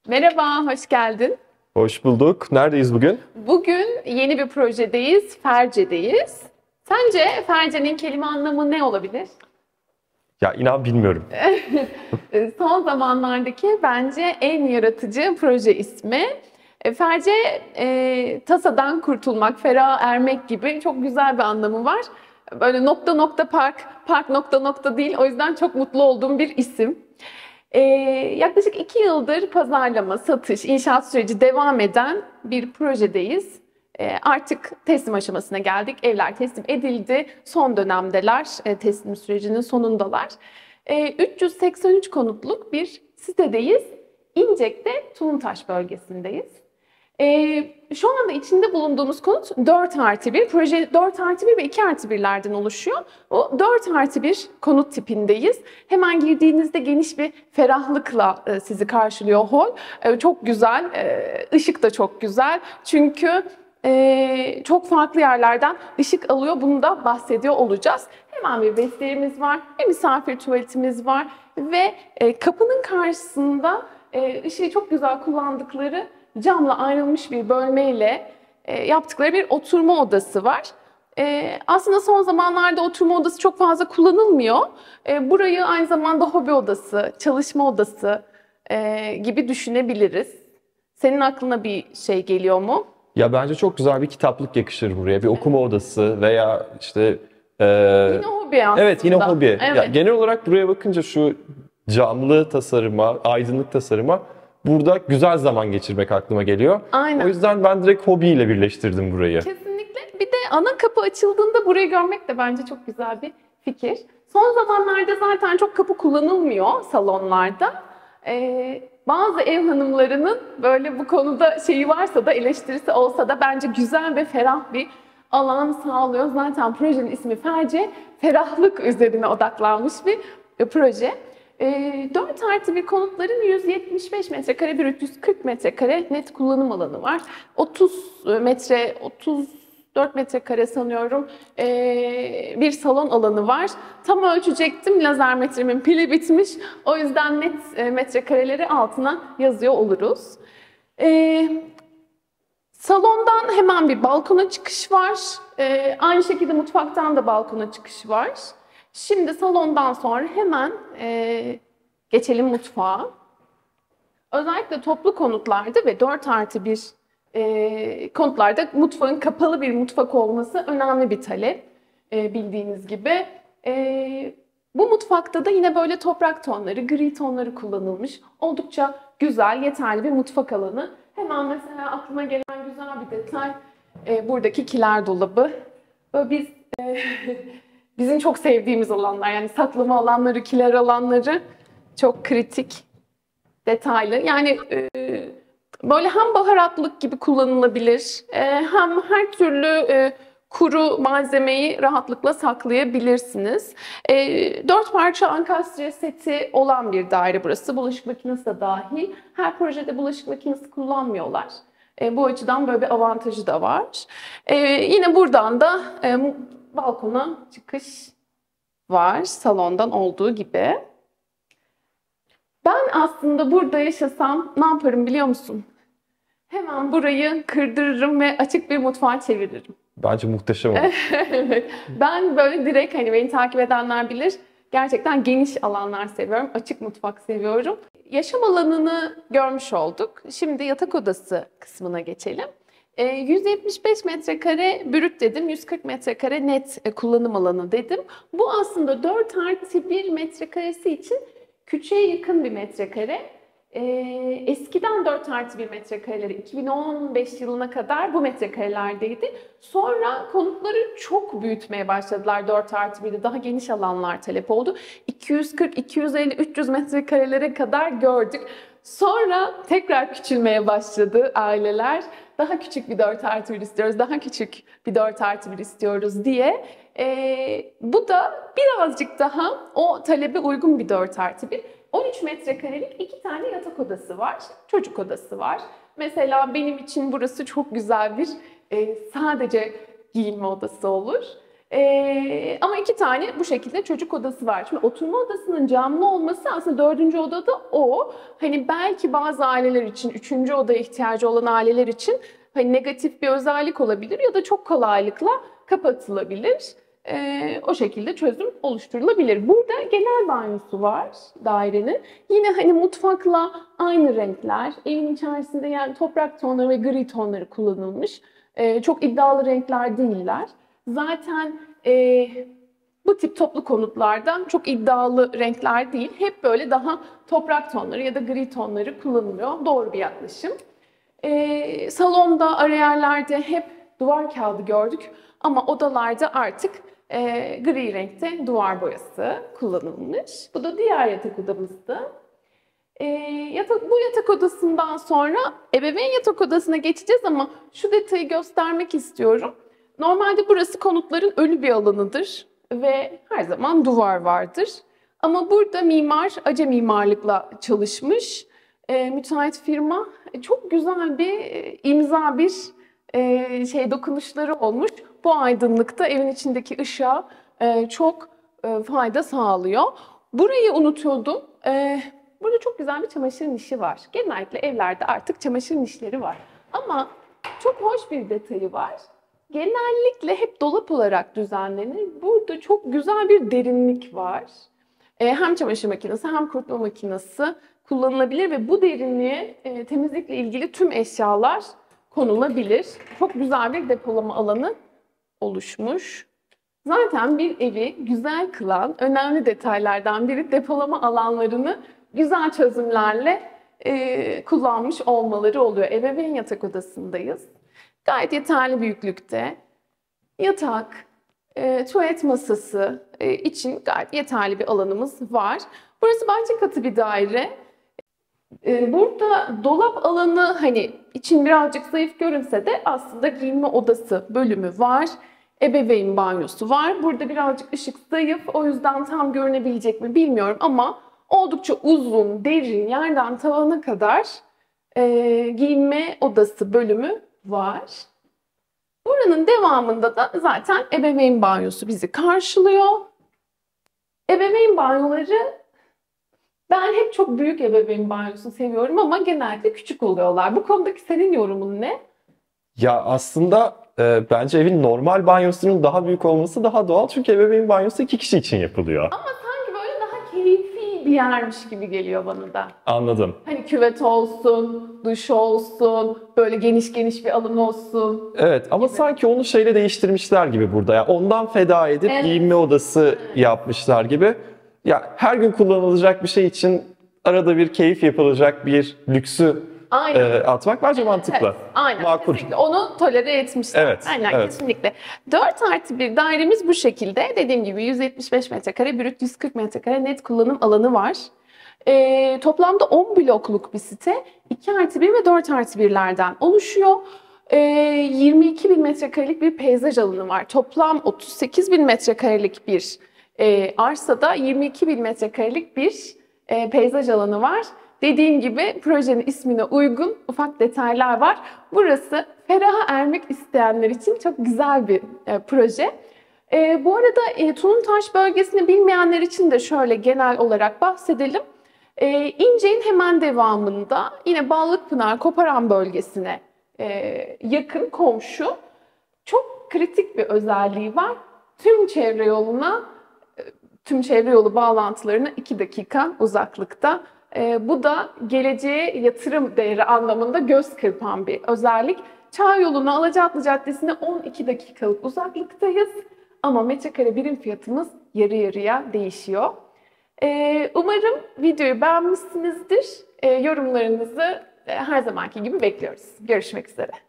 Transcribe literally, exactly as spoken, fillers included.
Merhaba, hoş geldin. Hoş bulduk. Neredeyiz bugün? Bugün yeni bir projedeyiz, Ferce'deyiz. Sence Ferce'nin kelime anlamı ne olabilir? Ya inan bilmiyorum. Son zamanlardaki bence en yaratıcı proje ismi. E, Ferce, e, tasadan kurtulmak, feraha ermek gibi çok güzel bir anlamı var. Böyle nokta nokta park, park nokta nokta değil. O yüzden çok mutlu olduğum bir isim. Ee, yaklaşık iki yıldır pazarlama, satış, inşaat süreci devam eden bir projedeyiz. Ee, artık teslim aşamasına geldik. Evler teslim edildi. Son dönemdeler. E, teslim sürecinin sonundalar. Ee, üç yüz seksen üç konutluk bir sitedeyiz. İncek'te Tuntaş bölgesindeyiz. Ee, şu anda içinde bulunduğumuz konut dört artı bir. Proje dört artı bir ve iki artı birlerden oluşuyor. O dört artı bir konut tipindeyiz. Hemen girdiğinizde geniş bir ferahlıkla e, sizi karşılıyor hol. E, çok güzel, e, ışık da çok güzel. Çünkü e, çok farklı yerlerden ışık alıyor. Bunu da bahsediyor olacağız. Hemen bir vestiyerimiz var, bir misafir tuvaletimiz var ve e, kapının karşısında e, ışığı çok güzel kullandıkları camla ayrılmış bir bölmeyle e, yaptıkları bir oturma odası var. E, aslında son zamanlarda oturma odası çok fazla kullanılmıyor. E, burayı aynı zamanda hobi odası, çalışma odası e, gibi düşünebiliriz. Senin aklına bir şey geliyor mu? Ya bence çok güzel bir kitaplık yakışır buraya. Bir okuma odası veya işte... e, Yine hobi aslında. Evet, yine hobi. Ya Evet. genel olarak buraya bakınca şu camlı tasarıma, aydınlık tasarıma burada güzel zaman geçirmek aklıma geliyor. Aynen. O yüzden ben direkt hobiyle birleştirdim burayı. Kesinlikle. Bir de ana kapı açıldığında burayı görmek de bence çok güzel bir fikir. Son zamanlarda zaten çok kapı kullanılmıyor salonlarda. Ee, bazı ev hanımlarının böyle bu konuda şeyi varsa da, eleştirisi olsa da bence güzel ve ferah bir alan sağlıyor. Zaten projenin ismi Ferce, ferahlık üzerine odaklanmış bir proje. E, dört artı bir konutların yüz yetmiş beş metrekare, bir üç yüz kırk metrekare net kullanım alanı var. otuz metre, otuz dört metrekare sanıyorum e, bir salon alanı var. Tam ölçecektim, lazer metremin pili bitmiş. O yüzden net e, metrekareleri altına yazıyor oluruz. E, salondan hemen bir balkona çıkış var. E, aynı şekilde mutfaktan da balkona çıkış var. Şimdi salondan sonra hemen e, geçelim mutfağa. Özellikle toplu konutlarda ve dört artı bir e, konutlarda mutfağın kapalı bir mutfak olması önemli bir talep. E, bildiğiniz gibi. E, bu mutfakta da yine böyle toprak tonları, gri tonları kullanılmış. Oldukça güzel, yeterli bir mutfak alanı. Hemen mesela aklıma gelen güzel bir detay e, buradaki kiler dolabı. Böyle biz... E, Bizim çok sevdiğimiz alanlar, yani saklama alanları, kiler alanları çok kritik, detaylı. Yani e, böyle hem baharatlık gibi kullanılabilir, e, hem her türlü e, kuru malzemeyi rahatlıkla saklayabilirsiniz. E, dört parça ankastre seti olan bir daire burası. Bulaşık makinesi de dahil. Her projede bulaşık makinesi kullanmıyorlar. E, bu açıdan böyle bir avantajı da var. E, yine buradan da e, balkona çıkış var, salondan olduğu gibi. Ben aslında burada yaşasam ne yaparım biliyor musun? Hemen burayı kırdırırım ve açık bir mutfağa çeviririm. Bence muhteşem olur. Evet. Ben böyle direkt, hani beni takip edenler bilir, gerçekten geniş alanlar seviyorum, açık mutfak seviyorum. Yaşam alanını görmüş olduk. Şimdi yatak odası kısmına geçelim. yüz yetmiş beş metrekare brüt dedim, yüz kırk metrekare net kullanım alanı dedim. Bu aslında dört artı bir metrekaresi için küçüğe yakın bir metrekare. Eskiden dört artı bir metrekareleri iki bin on beş yılına kadar bu metrekarelerdeydi. Sonra konutları çok büyütmeye başladılar, dört artı birde daha geniş alanlar talep oldu. iki yüz kırk, iki yüz elli, üç yüz metrekarelere kadar gördük. Sonra tekrar küçülmeye başladı aileler. Daha küçük bir dört artı bir istiyoruz, daha küçük bir dört artı bir istiyoruz diye. Ee, bu da birazcık daha o talebe uygun bir dört artı bir. on üç metrekarelik iki tane yatak odası var, çocuk odası var. Mesela benim için burası çok güzel bir e, sadece giyinme odası olur. Ee, ama iki tane bu şekilde çocuk odası var. Şimdi oturma odasının camlı olması aslında dördüncü odada o. Hani belki bazı aileler için, üçüncü odaya ihtiyacı olan aileler için hani negatif bir özellik olabilir ya da çok kolaylıkla kapatılabilir. Ee, o şekilde çözüm oluşturulabilir. Burada genel banyosu var dairenin. Yine hani mutfakla aynı renkler. Evin içerisinde yani toprak tonları ve gri tonları kullanılmış. Ee, çok iddialı renkler değiller. Zaten e, bu tip toplu konutlardan çok iddialı renkler değil. Hep böyle daha toprak tonları ya da gri tonları kullanılıyor. Doğru bir yaklaşım. Ee, salonda, ara yerlerde hep duvar kağıdı gördük. Ama odalarda artık e, gri renkte duvar boyası kullanılmış. Bu da diğer yatak odamızdı. E, yatak, bu yatak odasından sonra ebeveyn yatak odasına geçeceğiz ama şu detayı göstermek istiyorum. Normalde burası konutların ölü bir alanıdır ve her zaman duvar vardır. Ama burada mimar Ace mimarlıkla çalışmış. E, müteahhit firma çok güzel bir e, imza bir e, şey dokunuşları olmuş. Bu aydınlıkta evin içindeki ışığa e, çok e, fayda sağlıyor. Burayı unutuyordum. E, burada çok güzel bir çamaşır nişi var. Genellikle evlerde artık çamaşır nişleri var. Ama çok hoş bir detayı var. Genellikle hep dolap olarak düzenlenir. Burada çok güzel bir derinlik var. E, hem çamaşır makinesi hem kurutma makinesi kullanılabilir ve bu derinliğe e, temizlikle ilgili tüm eşyalar konulabilir. Çok güzel bir depolama alanı oluşmuş. Zaten bir evi güzel kılan önemli detaylardan biri depolama alanlarını güzel çözümlerle e, kullanmış olmaları oluyor. Ebeveyn yatak odasındayız. Gayet yeterli büyüklükte yatak, e, tuvalet masası e, için gayet yeterli bir alanımız var. Burası bahçe katı bir daire. E, burada dolap alanı hani için birazcık zayıf görünse de aslında giyinme odası bölümü var. Ebeveyn banyosu var. Burada birazcık ışık zayıf. O yüzden tam görünebilecek mi bilmiyorum ama oldukça uzun, derin, yerden tavana kadar e, giyinme odası bölümü var. Buranın devamında da zaten ebeveyn banyosu bizi karşılıyor. Ebeveyn banyoları, ben hep çok büyük ebeveyn banyosunu seviyorum ama genelde küçük oluyorlar. Bu konudaki senin yorumun ne? Ya aslında e, bence evin normal banyosunun daha büyük olması daha doğal. Çünkü ebeveyn banyosu iki kişi için yapılıyor. Ama sanki böyle daha keyifli bir yermiş gibi geliyor bana da. Anladım. Hani küvet olsun, duş olsun, böyle geniş geniş bir alan olsun. Evet ama gibi. sanki onu şeyle değiştirmişler gibi burada. Ya ondan feda edip Evet. giyinme odası yapmışlar gibi. Ya her gün kullanılacak bir şey için arada bir keyif yapılacak bir lüksü Aynen. e, atmak bence mantıklı. Evet, aynen. Makul. Kesinlikle. Onu tolere etmişler. Evet, Aynen, evet. kesinlikle. dört artı bir dairemiz bu şekilde. Dediğim gibi yüz yetmiş beş metrekare, brüt yüz kırk metrekare net kullanım alanı var. Ee, toplamda on blokluk bir site. iki artı bir ve dört artı birlerden oluşuyor. Ee, yirmi iki bin metrekarelik bir peyzaj alanı var. Toplam otuz sekiz bin metrekarelik bir e, arsada yirmi iki bin metrekarelik bir e, peyzaj alanı var. Dediğim gibi projenin ismine uygun ufak detaylar var. Burası feraha ermek isteyenler için çok güzel bir e, proje. E, bu arada e, Tulumtaş bölgesini bilmeyenler için de şöyle genel olarak bahsedelim. E, İncek'in hemen devamında yine Ballıkpınar, Koparan bölgesine e, yakın komşu. Çok kritik bir özelliği var. Tüm çevre yoluna, e, tüm çevre yolu bağlantılarına iki dakika uzaklıkta. E, bu da geleceğe yatırım değeri anlamında göz kırpan bir özellik. Çağ yoluna Alacaatlı Caddesi'ne on iki dakikalık uzaklıktayız. Ama metrekare birim fiyatımız yarı yarıya değişiyor. E, umarım videoyu beğenmişsinizdir. E, yorumlarınızı e, her zamanki gibi bekliyoruz. Görüşmek üzere.